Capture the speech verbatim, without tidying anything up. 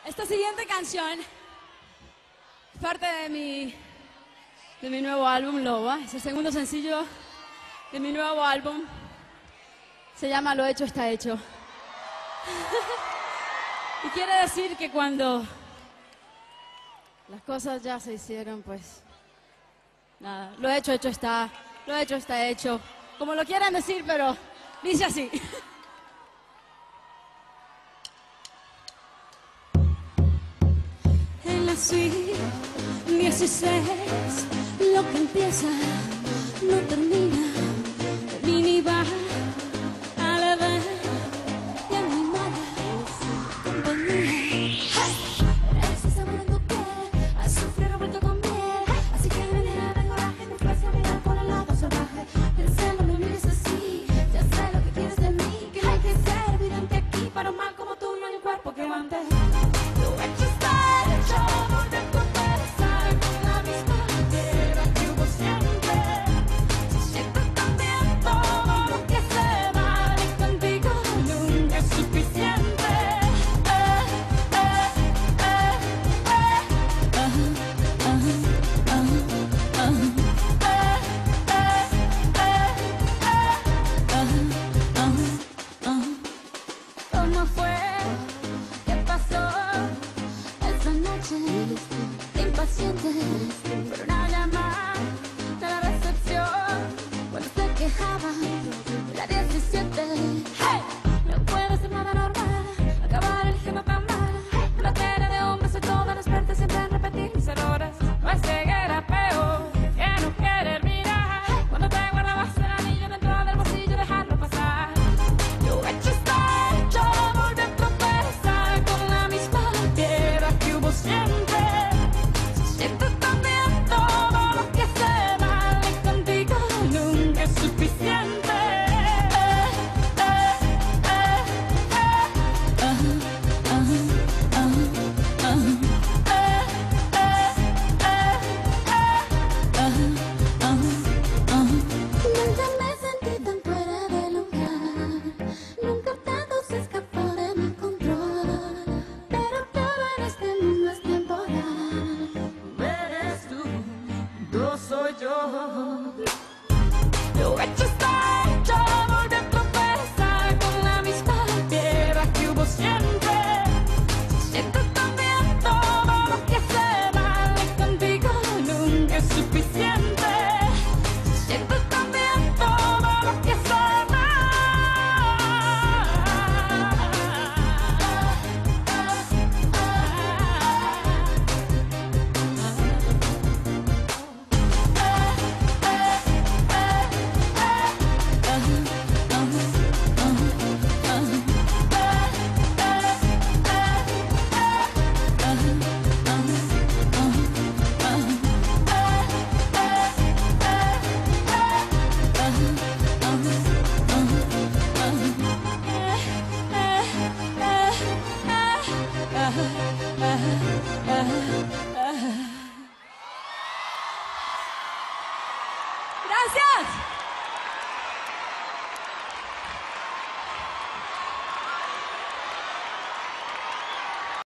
Esta siguiente canción es parte de mi, de mi nuevo álbum, Loba. Es el segundo sencillo de mi nuevo álbum. Se llama Lo hecho está hecho. Y quiere decir que cuando las cosas ya se hicieron, pues nada, lo hecho, hecho está, lo hecho está hecho. Como lo quieran decir, pero dice así. En la suite dieciséis, lo que empieza no termina. El minibar a la vez y animada compañía. Ese sabor en tu piel, azufre revuelto con miel. Así que me deja de coraje, me ofrece a mirar por el lado salvaje. Pensando me mires así, ya sé lo que quieres de mí. Que hay que ser evidente aquí, para un mal como tú no hay un cuerpo que aguante. Lo hecho está hecho, volver a empezar con la misma tierra que hubo siempre. Si siento también todo lo que se va, y contigo nunca es suficiente. Eh, eh, eh, eh. Uh-huh, uh-huh, uh-huh, uh-huh. Eh, eh, eh, eh. Uh-huh, uh-huh. ¿Cómo fue? ¿Qué pasó esa noche? Impaciente por una llamada de la recepción cuando se quejaba de la diecisiete. ¡Hey! No puede ser nada normal acabar eligiendo tan mal. La pena de hombres soy todas las partes siempre en repetir mis errores. No es ceguera peor que no querer mirar cuando te guardabas el anillo dentro del bolsillo, dejarlo pasar. Lo hecho está hecho, volví a tropezar con la misma piedra que hubo siempre. Siento también todo lo que se vale, contigo nunca es suficiente. Eh, eh, eh, eh. Uh-huh, uh-huh, uh-huh, uh-huh. Eh, eh, eh, eh. Uh-huh, uh-huh, uh-huh. Nunca me sentí tan fuera de lugar. Nunca tanto se escapó de mi control. Pero todo en este mundo es temporal. Eres tú, no soy yo. Lo hecho está hecho, volví a tropezar con la misma piedra que hubo siempre. Siento también todo lo que se vale, contigo nunca es suficiente. Siento también todo lo que se Gracias.